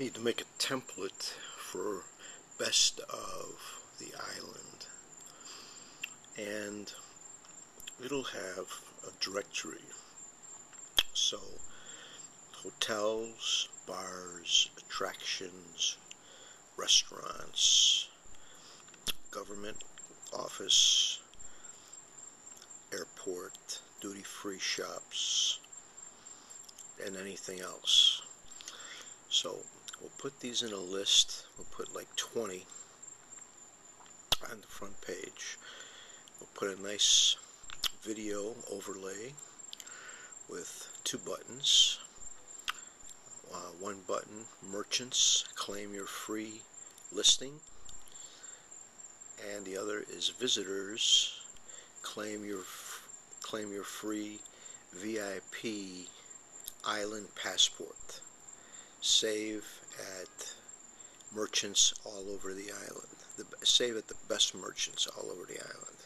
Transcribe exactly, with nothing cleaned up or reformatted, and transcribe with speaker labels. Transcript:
Speaker 1: Need to make a template for best of the island, and it'll have a directory. So hotels, bars, attractions, restaurants, government office, airport, duty-free shops, and anything else. So we'll put these in a list. We'll put like twenty on the front page. We'll put a nice video overlay with two buttons. Uh, one button, merchants, claim your free listing, and the other is visitors, claim your claim your free V I P island passport. Save at merchants all over the island. The, save at the best merchants all over the island.